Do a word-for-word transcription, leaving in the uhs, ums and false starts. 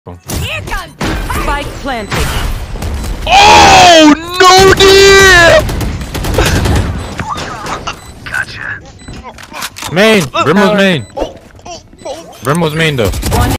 Here comes spike planted. Oh no, dear! Main! Brim was main! Brim was main though. One